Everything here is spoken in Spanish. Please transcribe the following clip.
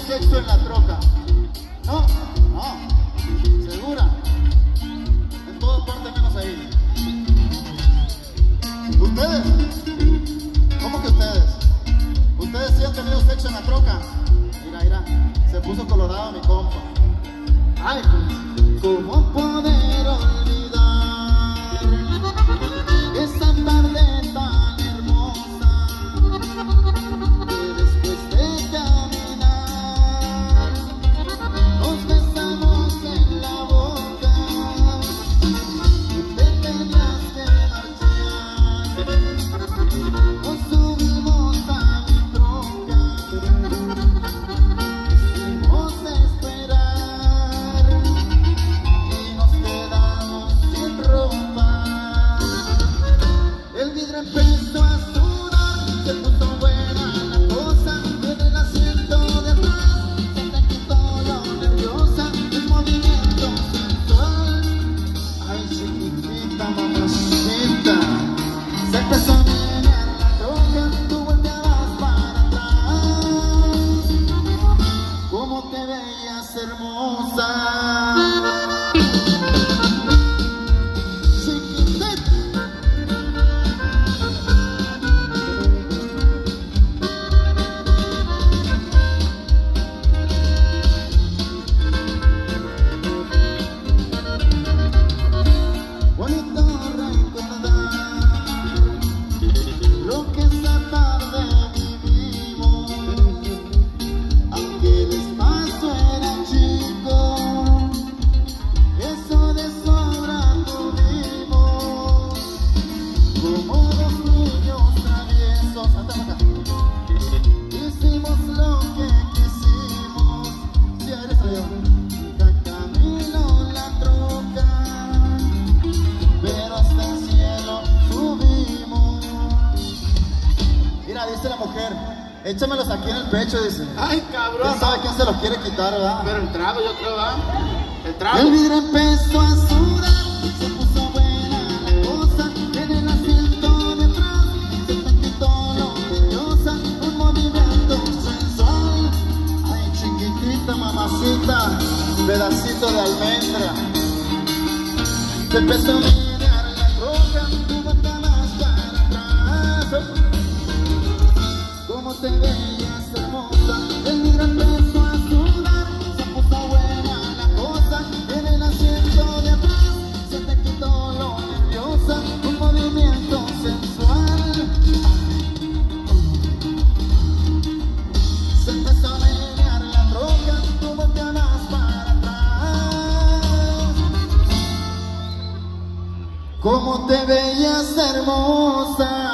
sexo en la troca? ¿No? No. ¿Segura? En todas partes menos ahí. ¿Ustedes? ¿Cómo que ustedes? ¿Ustedes sí han tenido sexo en la troca? Mira, se puso colorado mi compa. Ay, ¿cómo poder olvidar esa tarde tan hermosa que después de caminar nos besamos en la boca y te tenías que marchar? Nos subimos a mi troca, hicimos esperar y nos quedamos sin ropa. El vidrio empezó a sudar, se puso buena la cosa. En el asiento de atrás se te quitó lo nerviosa, un movimiento sensual. Ay, chiquitita, mamacita, se empezó a menear la troca, tú volteabas para atrás. Cómo te veías hermosa, chiquitita. Bonito recordar lo que esa tarde vivimos, aunque el espacio era chico, eso de sobra tuvimos, como dos niños traviesos. Acá. Hicimos lo que quisimos, si eres yo, camino la troca, pero hasta el cielo subimos. Mira, dice la mujer, échamelos aquí en el pecho, dice. Ay, cabrón. ¿Quién sabe quién se los quiere quitar, verdad? Pero el trago, yo creo, ¿verdad? El trago. El vidrio empezó a sudar, se puso buena la cosa. En el asiento de atrás se te quitó lo nerviosa, un movimiento sensual. Ay, chiquitita, mamacita, pedacito de almendra. Se empezó a mirar la troca, tú volteabas para atrás. Cómo te veías hermosa, el vidrio empezó a sudar, se puso buena la cosa. En el asiento de atrás se te quitó lo nerviosa, un movimiento sensual. Se empezó a menear la troca, tú volteabas para atrás. Cómo te veías hermosa.